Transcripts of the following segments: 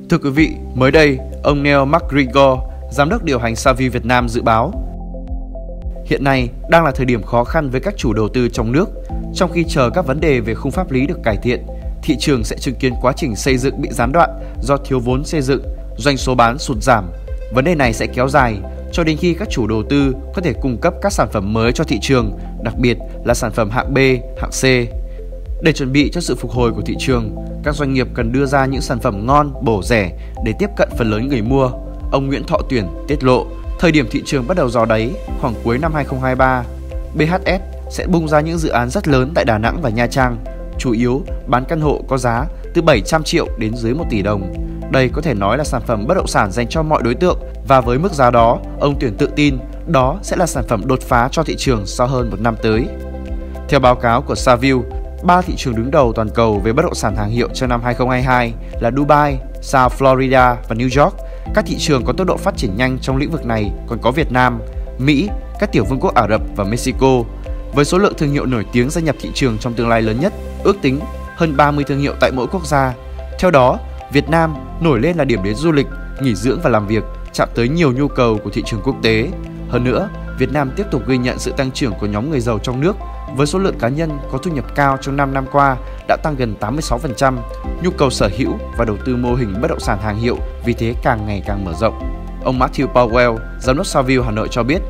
Thưa quý vị, mới đây, ông Neil MacGregor, giám đốc điều hành Saville Việt Nam dự báo hiện nay đang là thời điểm khó khăn với các chủ đầu tư trong nước. Trong khi chờ các vấn đề về khung pháp lý được cải thiện, thị trường sẽ chứng kiến quá trình xây dựng bị gián đoạn do thiếu vốn xây dựng, doanh số bán sụt giảm. Vấn đề này sẽ kéo dài cho đến khi các chủ đầu tư có thể cung cấp các sản phẩm mới cho thị trường, đặc biệt là sản phẩm hạng B, hạng C. Để chuẩn bị cho sự phục hồi của thị trường, các doanh nghiệp cần đưa ra những sản phẩm ngon, bổ rẻ để tiếp cận phần lớn người mua. Ông Nguyễn Thọ Tuyển tiết lộ, thời điểm thị trường bắt đầu dò đáy khoảng cuối năm 2023, BHS sẽ bung ra những dự án rất lớn tại Đà Nẵng và Nha Trang, chủ yếu bán căn hộ có giá từ 700 triệu đến dưới 1 tỷ đồng. Đây có thể nói là sản phẩm bất động sản dành cho mọi đối tượng, và với mức giá đó, ông Tuyển tự tin đó sẽ là sản phẩm đột phá cho thị trường sau hơn 1 năm tới. Theo báo cáo của Saville, 3 thị trường đứng đầu toàn cầu về bất động sản hàng hiệu trong năm 2022 là Dubai, South Florida và New York. Các thị trường có tốc độ phát triển nhanh trong lĩnh vực này còn có Việt Nam, Mỹ, các tiểu vương quốc Ả Rập và Mexico. Với số lượng thương hiệu nổi tiếng gia nhập thị trường trong tương lai lớn nhất, ước tính hơn 30 thương hiệu tại mỗi quốc gia. Theo đó, Việt Nam nổi lên là điểm đến du lịch, nghỉ dưỡng và làm việc, chạm tới nhiều nhu cầu của thị trường quốc tế. Hơn nữa, Việt Nam tiếp tục ghi nhận sự tăng trưởng của nhóm người giàu trong nước, với số lượng cá nhân có thu nhập cao trong 5 năm qua đã tăng gần 86%, nhu cầu sở hữu và đầu tư mô hình bất động sản hàng hiệu vì thế càng ngày càng mở rộng. Ông Matthew Powell, giám đốc Saville Hà Nội cho biết,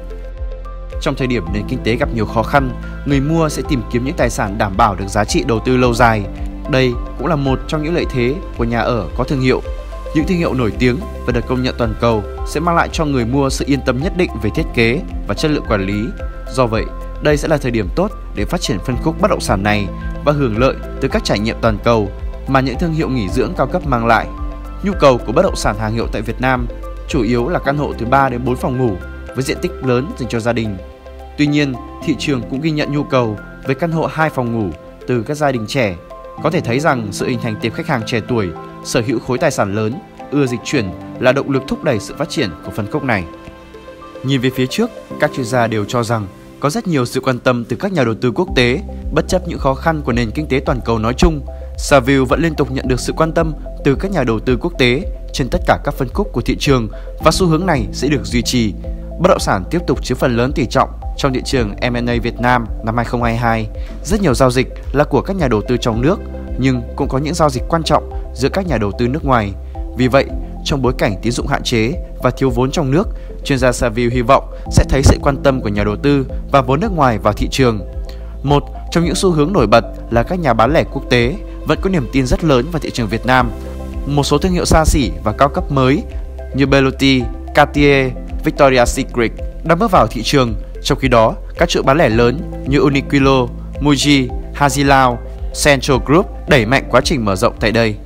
trong thời điểm nền kinh tế gặp nhiều khó khăn, người mua sẽ tìm kiếm những tài sản đảm bảo được giá trị đầu tư lâu dài. Đây cũng là một trong những lợi thế của nhà ở có thương hiệu. Những thương hiệu nổi tiếng và được công nhận toàn cầu sẽ mang lại cho người mua sự yên tâm nhất định về thiết kế và chất lượng quản lý. Do vậy, đây sẽ là thời điểm tốt để phát triển phân khúc bất động sản này và hưởng lợi từ các trải nghiệm toàn cầu mà những thương hiệu nghỉ dưỡng cao cấp mang lại. Nhu cầu của bất động sản hàng hiệu tại Việt Nam chủ yếu là căn hộ từ 3 đến 4 phòng ngủ với diện tích lớn dành cho gia đình. Tuy nhiên, thị trường cũng ghi nhận nhu cầu với căn hộ 2 phòng ngủ từ các gia đình trẻ. Có thể thấy rằng sự hình thành tệp khách hàng trẻ tuổi, sở hữu khối tài sản lớn, ưa dịch chuyển là động lực thúc đẩy sự phát triển của phân khúc này. Nhìn về phía trước, các chuyên gia đều cho rằng có rất nhiều sự quan tâm từ các nhà đầu tư quốc tế. Bất chấp những khó khăn của nền kinh tế toàn cầu nói chung, Saville vẫn liên tục nhận được sự quan tâm từ các nhà đầu tư quốc tế trên tất cả các phân khúc của thị trường, và xu hướng này sẽ được duy trì. Bất động sản tiếp tục chiếm phần lớn tỷ trọng trong thị trường M&A Việt Nam năm 2022. Rất nhiều giao dịch là của các nhà đầu tư trong nước, nhưng cũng có những giao dịch quan trọng giữa các nhà đầu tư nước ngoài. Vì vậy, trong bối cảnh tín dụng hạn chế và thiếu vốn trong nước, chuyên gia Saville hy vọng sẽ thấy sự quan tâm của nhà đầu tư và vốn nước ngoài vào thị trường. Một trong những xu hướng nổi bật là các nhà bán lẻ quốc tế vẫn có niềm tin rất lớn vào thị trường Việt Nam. Một số thương hiệu xa xỉ và cao cấp mới như Bellotti, Cartier, Victoria's Secret đang bước vào thị trường. Trong khi đó, các chuỗi bán lẻ lớn như Uniqlo, Muji, Hazilao, Central Group đẩy mạnh quá trình mở rộng tại đây.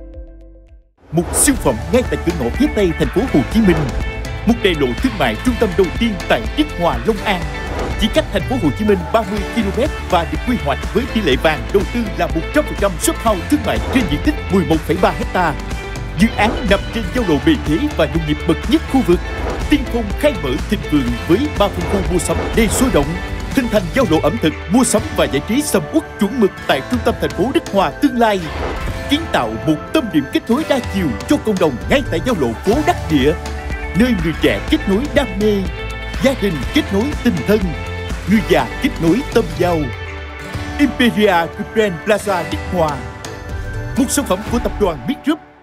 Một siêu phẩm ngay tại cửa ngõ phía tây thành phố Hồ Chí Minh, một đại lộ thương mại trung tâm đầu tiên tại Đức Hòa, Long An, chỉ cách thành phố Hồ Chí Minh 30 km và được quy hoạch với tỷ lệ vàng đầu tư là 100% shop house thương mại trên diện tích 11,3 ha. Dự án nằm trên giao lộ bề thế và nhộn nhịp bậc nhất khu vực, tiên phong khai mở thịnh vượng với 3 phân khu mua sắm đầy sôi động, hình thành giao lộ ẩm thực, mua sắm và giải trí sầm uất chuẩn mực tại trung tâm thành phố Đức Hòa tương lai, kiến tạo một tâm điểm kết nối đa chiều cho cộng đồng ngay tại giao lộ phố Đắc Địa, nơi người trẻ kết nối đam mê, gia đình kết nối tình thân, người già kết nối tâm giao. Imperia Grand Plaza Đức Hòa, một sản phẩm của tập đoàn Mid Group.